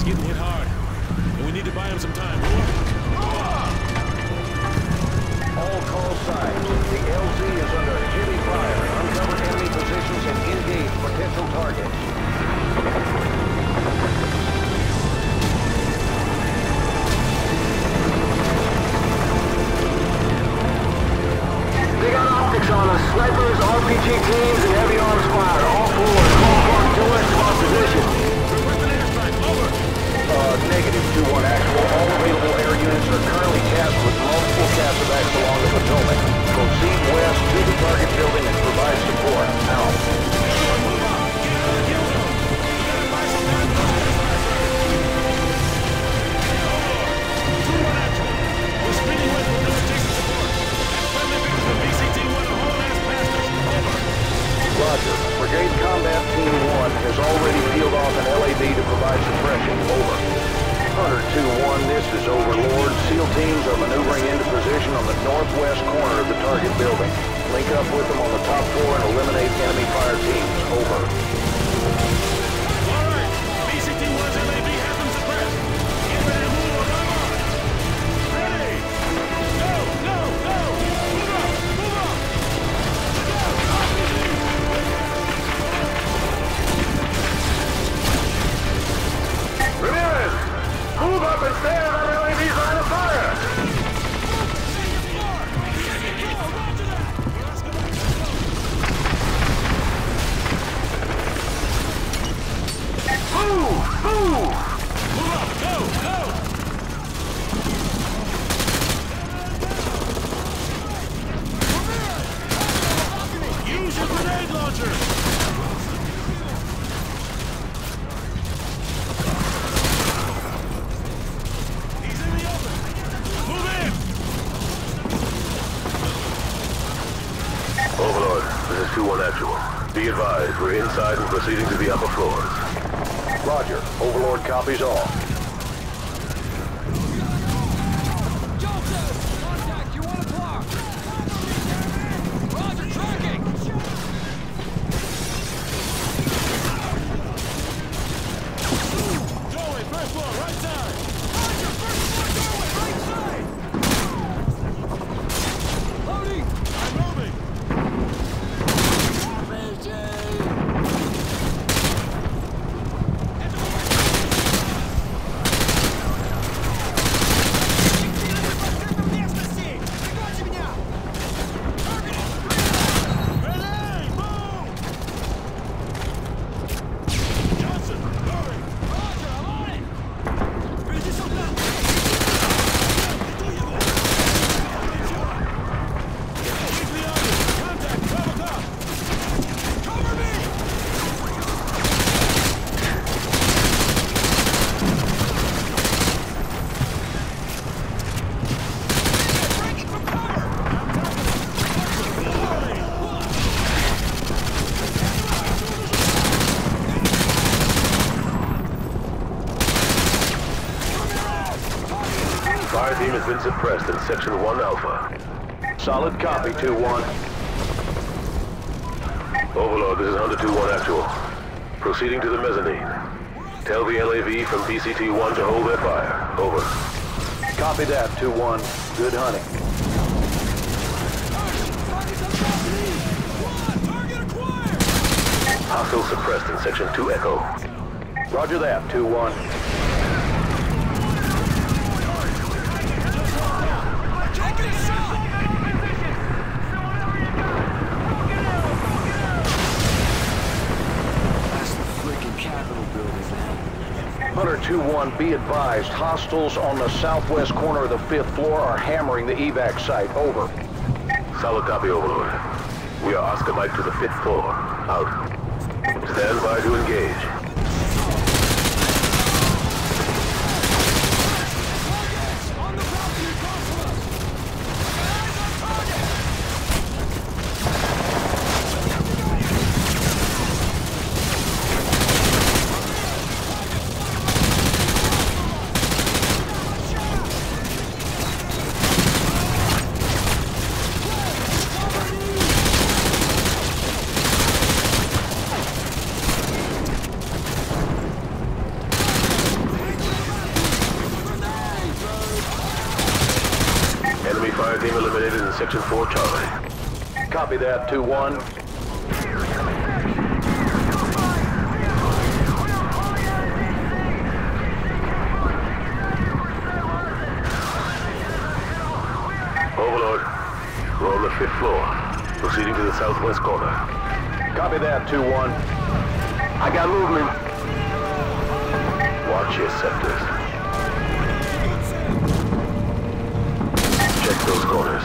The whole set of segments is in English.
getting hit hard, and we need to buy him some time. All call signs. The LZ is under heavy fire. Uncover enemy positions and engage potential targets. They got optics on us. Snipers, RPG teams, and heavy arms fire. All forward. Call mark to west of our position. Requesting airstrike. Over. Negative 2-1 actual. All available air units are currently tasked with multiple casevacs along the Potomac. Proceed west to the target building and provide support. Out. Move on. Get out of the kill zone. We gotta buy some time for those airstrikes. Over. 2-1 actual. We're speeding west with no adjacent support. Friendly victims of BCT-1 are hauling ass past us. Over. Roger. Brigade Combat Team 1 has already peeled off an LAV to provide suppression. Over. Hunter 2-1, this is Overlord. SEAL teams are maneuvering into position on the northwest corner of the target building. Link up with them on the top floor and eliminate enemy fire teams. Over. All right. BCT-1's LAV has them suppressed. Get ready to move or run on. Ready. Go, go, go. Move up, move up. Ramirez! Move up and stay on that LAV's line of fire! Move! Move! Move up, go, go. Use your grenade launcher. He's in the open. Move in. Overlord, this is 2-1 actual. Be advised, we're inside and proceeding to the upper floors. Roger. Overlord copies all. Contact, you want to block? Roger, tracking! Doorway, first floor, right side. Roger, first floor doorway, right side! Loading! I'm moving. Ready, move. Johnson, hurry. Roger, I'm on it! Впереди солдат! Quickly on you. Contact, 12 o'clock. Cover me! Breaking from cover! Fire team has been suppressed in Section 1 Alpha. Solid copy, 2-1. Overlord, this is Hunter 2-1 actual. Proceeding to the mezzanine. Tell the LAV from BCT-1 to hold their fire. Over. Copy that, 2-1. Good hunting. Target acquired! Hostile suppressed in Section 2 Echo. Roger that, 2-1. Taking a shot! That's the freaking Capitol building, man. Hunter 2-1, be advised. Hostiles on the southwest corner of the 5th floor are hammering the evac site. Over. Solid copy, Overlord. We are Oscar Mike to the 5th floor. Out. Stand by to engage. On the balcony across from us! Eyes on target! team eliminated in Section 4 Charlie. Copy that, 2-1. Overlord, we're on the 5th floor. Proceeding to the southwest corner. Copy that, 2-1. I got movement. Watch your sectors. Check those corners.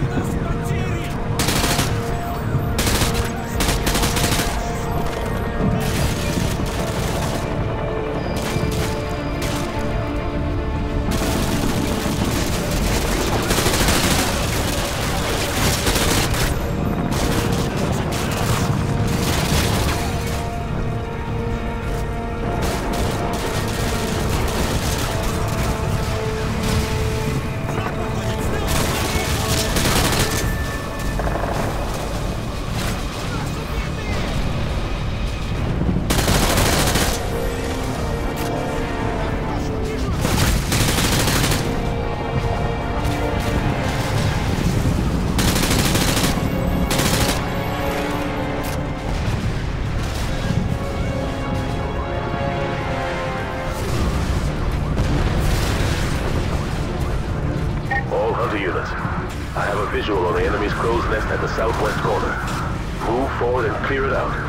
I have a visual on the enemy's crow's nest at the southwest corner. Move forward and clear it out.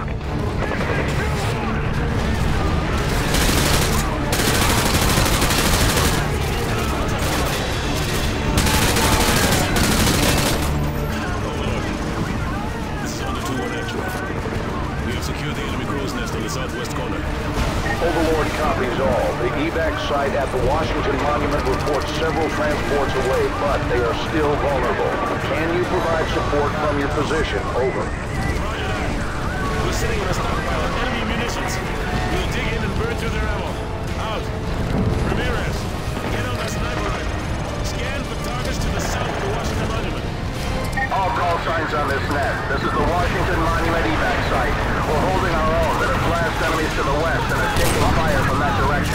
This is under 2-1 actual. We have secured the enemy crow's nest on the southwest corner. Overlord copies all. The evac site at the Washington Monument reports several transports away, but they are still vulnerable. Can you provide support from your position? Over. Roger that. We're sitting on a stockpile of enemy munitions. We'll dig in and burn through their ammo. Out. Ramirez, get on that sniper rifle. Scan for targets to the south of the Washington Monument. All call signs on this net. This is the Washington Monument evac site. We're holding our own, but have glanced enemies to the west and are taking fire from that direction.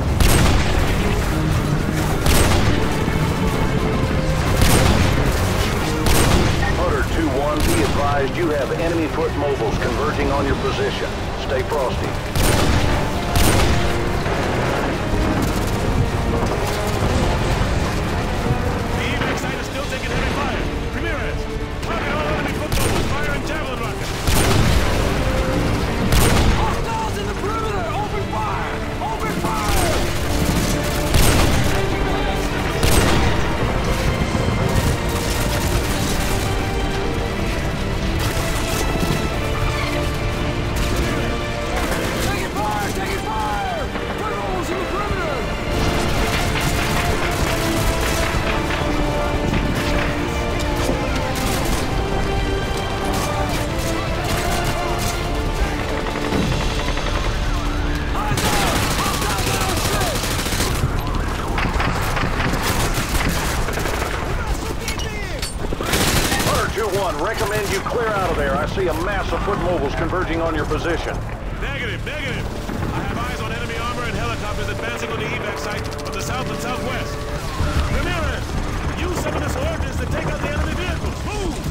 Hunter 2-1, be advised you have enemy foot mobiles converging on your position. Stay frosty. The evac site is still taking heavy fire. Ramirez, target all enemy foot mobiles, firing javelin rockets. Hostiles in the perimeter! Open fire! Open fire! Taking fire! Taking fire! Criminals in the perimeter! Recommend you clear out of there. I see a mass of foot mobiles converging on your position. Negative, negative. I have eyes on enemy armor and helicopters advancing on the evac site from the south and southwest. Ramirez, use some of this ordnance to take out the enemy vehicles. Move!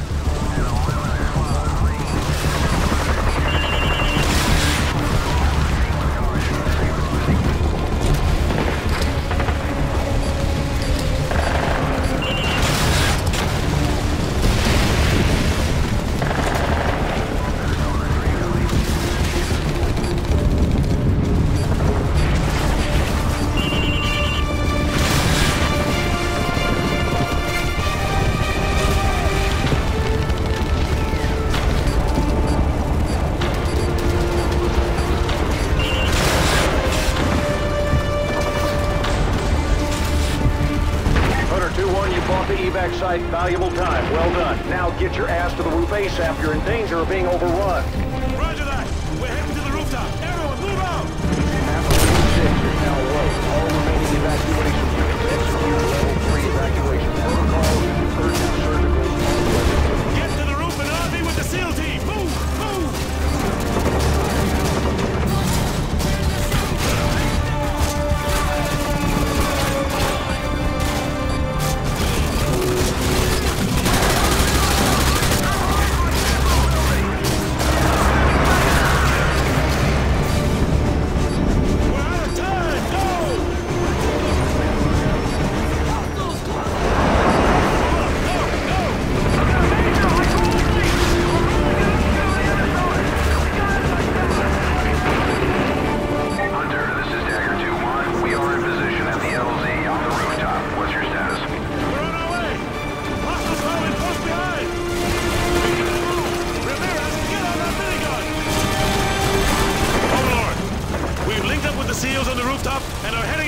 Site, valuable time. Well done. Now get your ass to the roof ASAP. You're in danger of being overrun. Roger that. We're heading to the rooftop. Everyone, move out! Half-6 is now away. All remaining evacuation units execute level 3 evacuation protocols. Urgent surgical. Get to the roof and RV with the SEAL team. Move! Move!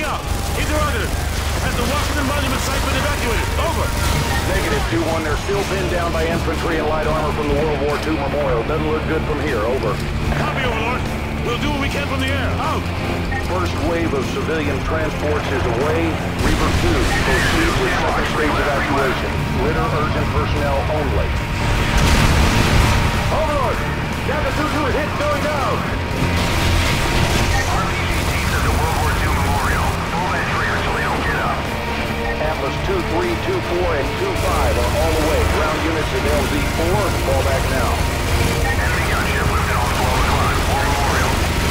Reading out. Interrogative. Has the Washington Monument site been evacuated? Over. Negative, 2-1. They're still pinned down by infantry and light armor from the World War II memorial. Doesn't look good from here. Over. Copy, Overlord. We'll do what we can from the air. Out. First wave of civilian transports is away. Reaper 2, proceed with second stage evacuation. Litter urgent personnel only. Overlord! Delta 2-2 is hit, going down! RPG teams at the World War II memorial. Pull that trigger so they don't get up. Atlas 2-3, 2-4, and 2-5 are all the way. Ground units at LZ-4, fall back now. Enemy gunship lifted on 12 o'clock. War memorial.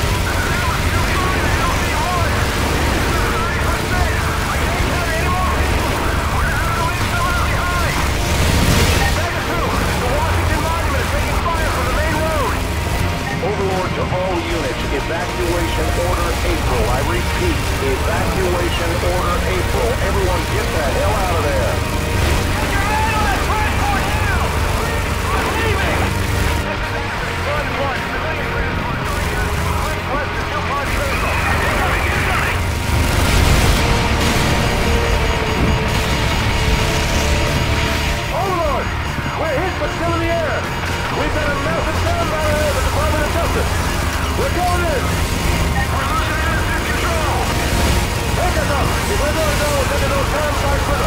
Overlord to all units, evacuation order April. I repeat, evacuation order April. Everyone get the hell out of there. Get your man on that transport now! I'm leaving! Run, civilian transport going in. Request to DuPont Central. Incoming, incoming! Overlord! We're hit but still in the air! We've got a massive sound battle here at the Department of Justice! We're going in! We're losing instant control! Take us up! If we're going to go, we'll take a no time side for